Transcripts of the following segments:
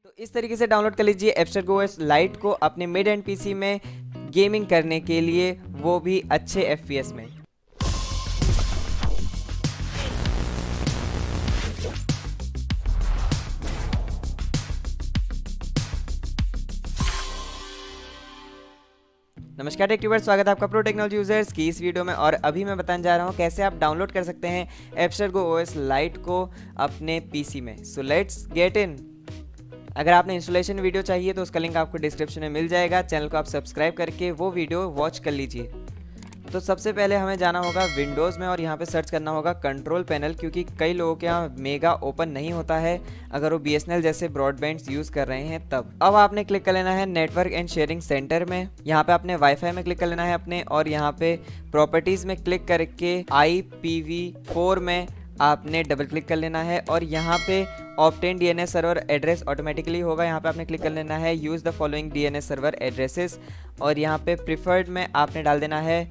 तो इस तरीके से डाउनलोड कर लीजिए एब्स्ट्रैक्ट ओएस लाइट को अपने मिड एंड पीसी में गेमिंग करने के लिए, वो भी अच्छे एफपीएस में। नमस्कार टेक्यूबर्स, स्वागत है आपका प्रो टेक्नोलॉजी यूजर्स की इस वीडियो में। और अभी मैं बताने जा रहा हूँ कैसे आप डाउनलोड कर सकते हैं एब्स्ट्रैक्ट ओएस लाइट को अपने पीसी में। So let's get in. अगर आपने इंस्टॉलेशन वीडियो चाहिए तो उसका लिंक आपको डिस्क्रिप्शन में मिल जाएगा। चैनल को आप सब्सक्राइब करके वो वीडियो वॉच कर लीजिए। तो सबसे पहले हमें जाना होगा विंडोज़ में और यहाँ पे सर्च करना होगा कंट्रोल पैनल, क्योंकि कई लोगों के यहाँ मेगा ओपन नहीं होता है अगर वो बीएसएनएल जैसे ब्रॉडबैंड्स यूज़ कर रहे हैं तब। अब आपने क्लिक कर लेना है नेटवर्क एंड शेयरिंग सेंटर में। यहाँ पे आपने वाईफाई में क्लिक कर लेना है अपने, और यहाँ पे प्रॉपर्टीज़ में क्लिक करके IPv4 में आपने डबल क्लिक कर लेना है। और यहाँ पे obtain DNS server address automatically होगा, यहाँ पे आपने क्लिक कर लेना है use the following DNS server addresses. और यहाँ पे प्रिफर्ड में आपने डाल देना है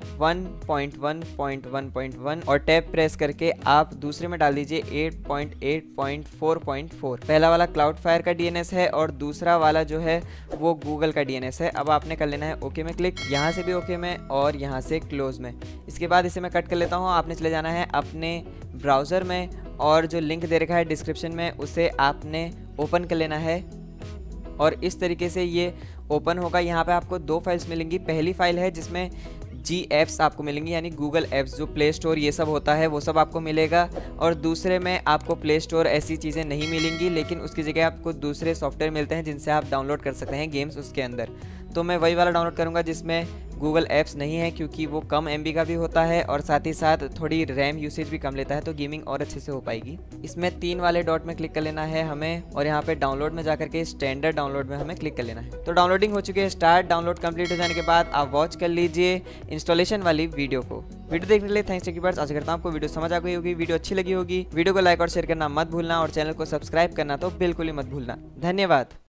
1.1.1.1 और टैब प्रेस करके आप दूसरे में डाल दीजिए 8.8.4.4। पहला वाला क्लाउडफायर का डीएनएस है और दूसरा वाला जो है वो गूगल का डीएनएस है। अब आपने कर लेना है ओके में क्लिक, यहाँ से भी ओके में और यहाँ से क्लोज में। इसके बाद इसे मैं कट कर लेता हूँ। आपने चले जाना है अपने ब्राउज़र में और जो लिंक दे रखा है डिस्क्रिप्शन में उसे आपने ओपन कर लेना है और इस तरीके से ये ओपन होगा। यहाँ पे आपको दो फाइल्स मिलेंगी। पहली फाइल है जिसमें जी एप्स आपको मिलेंगी, यानी गूगल एप्स, जो प्ले स्टोर ये सब होता है वो सब आपको मिलेगा। और दूसरे में आपको प्ले स्टोर ऐसी चीज़ें नहीं मिलेंगी, लेकिन उसकी जगह आपको दूसरे सॉफ्टवेयर मिलते हैं जिनसे आप डाउनलोड कर सकते हैं गेम्स उसके अंदर। तो मैं वही वाला डाउनलोड करूँगा जिसमें गूगल एप्स नहीं है, क्योंकि वो कम MB का भी होता है और साथ ही साथ थोड़ी रैम यूसेज भी कम लेता है, तो गेमिंग और अच्छे से हो पाएगी। इसमें 3 वाले डॉट में क्लिक कर लेना है हमें और यहाँ पे डाउनलोड में जाकर के स्टैंडर्ड डाउनलोड में हमें क्लिक कर लेना है। तो डाउनलोडिंग हो चुकी है स्टार्ट। डाउनलोड कंप्लीट हो जाने के बाद आप वॉच कर लीजिए इंस्टॉलेशन वाली वीडियो को। वीडियो देखने के लिए थैंक्स टेक्यूबर्स। आशा करता हूँ आपको वीडियो समझ आ गई होगी, वीडियो अच्छी लगी होगी। वीडियो को लाइक और शेयर करना मत भूलना और चैनल को सब्सक्राइब करना तो बिल्कुल ही मत भूलना। धन्यवाद।